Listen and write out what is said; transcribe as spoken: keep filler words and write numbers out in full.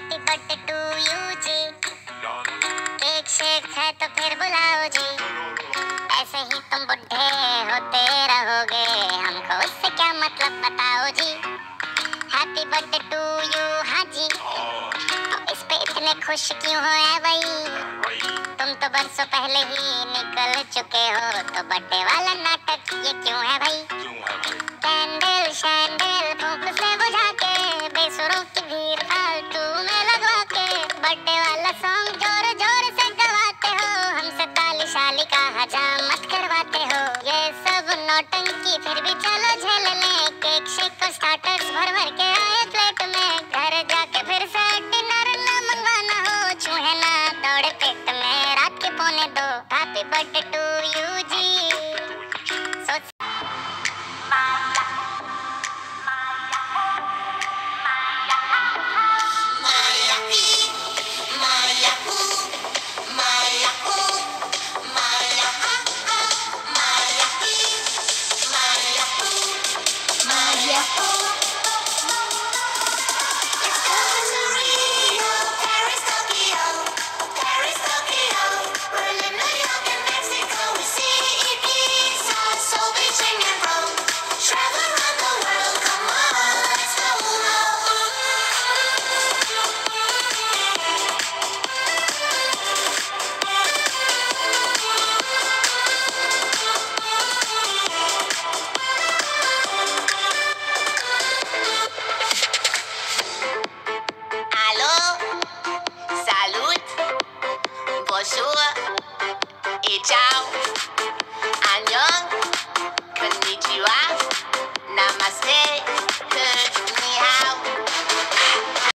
Happy birthday to you जी, cake shake है तो फिर बुलाओ जी, ऐसे ही तुम बुढ़े होते रहोगे, हमको उससे क्या मतलब बताओ जी। हैप्पी बर्थडे टू यू हाँ जी, इस पे इतने खुश क्यों हो ऐ भाई, तुम तो बरसों पहले ही निकल चुके हो, तो बर्थडे वाला नाटक ये क्यों है भाई। कैंडल शैंडल फूंक से बुझा के, बेसुरों की भीड़ फालतू में लगवा के, बर्थडे वाला सॉन्ग जोर जोर से गवाते हो, हमसे ताली शाली का हजामत करवाते हो। ये सब नौटंकी फिर भी चलो झेल ले, केक शेक को स्टार्टर्स भर भर के आए प्लेट में, घर जाके फिर से डिनर ना मंगवाना हो, चूहे ना दौड़े पेट में रात के पौने दो। Happy birthday to you ji.